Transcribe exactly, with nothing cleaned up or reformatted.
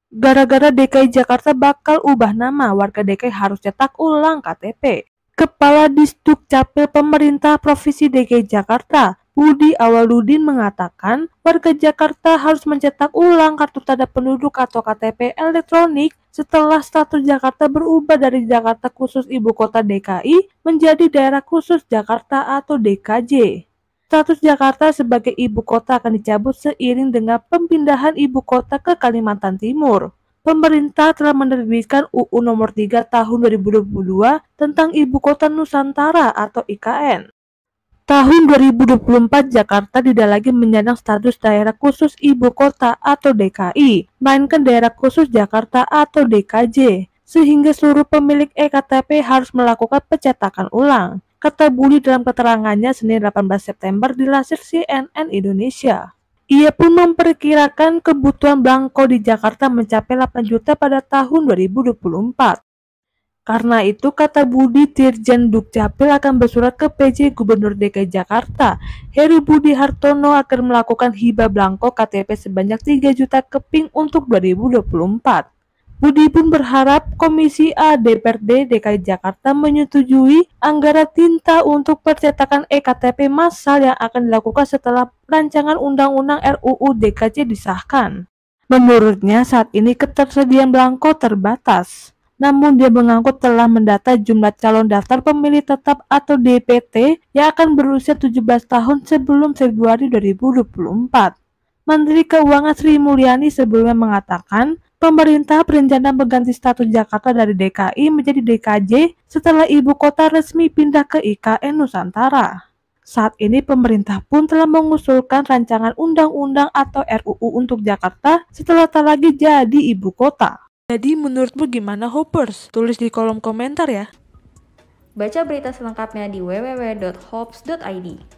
Gara-gara D K I Jakarta bakal ubah nama, warga D K I harus cetak ulang K T P. Kepala Disdukcapil Pemerintah Provinsi D K I Jakarta, Budi Awaludin mengatakan, warga Jakarta harus mencetak ulang kartu tanda penduduk atau K T P elektronik setelah status Jakarta berubah dari Jakarta Khusus Ibu Kota D K I menjadi Daerah Khusus Jakarta atau D K J. Status Jakarta sebagai ibu kota akan dicabut seiring dengan pemindahan ibu kota ke Kalimantan Timur. Pemerintah telah menerbitkan U U Nomor tiga Tahun dua ribu dua puluh dua tentang Ibu Kota Nusantara atau I K N. Tahun dua ribu dua puluh empat, Jakarta tidak lagi menyandang status Daerah Khusus Ibu Kota atau D K I, melainkan Daerah Khusus Jakarta atau D K J, sehingga seluruh pemilik e K T P harus melakukan pencetakan ulang, kata Budi dalam keterangannya Senin delapan belas September dilansir C N N Indonesia. Ia pun memperkirakan kebutuhan belangko di Jakarta mencapai delapan juta pada tahun dua ribu dua puluh empat. Karena itu, kata Budi, Dirjen Dukcapil akan bersurat ke P J Gubernur D K I Jakarta, Heru Budi Hartono, akan melakukan hibah belangko K T P sebanyak tiga juta keping untuk dua ribu dua puluh empat. Budi pun berharap Komisi A D P R D D K I Jakarta menyetujui anggaran tinta untuk percetakan e K T P massal yang akan dilakukan setelah rancangan Undang-Undang R U U D K J disahkan. Menurutnya, saat ini ketersediaan belangko terbatas. Namun dia mengaku telah mendata jumlah calon daftar pemilih tetap atau D P T yang akan berusia tujuh belas tahun sebelum Februari dua ribu dua puluh empat. Menteri Keuangan Sri Mulyani sebelumnya mengatakan, pemerintah berencana mengganti status Jakarta dari D K I menjadi D K J setelah ibu kota resmi pindah ke I K N Nusantara. Saat ini pemerintah pun telah mengusulkan rancangan undang-undang atau R U U untuk Jakarta setelah tak lagi jadi ibu kota. Jadi menurutmu gimana, Hoppers? Tulis di kolom komentar ya. Baca berita selengkapnya di w w w dot hops dot i d.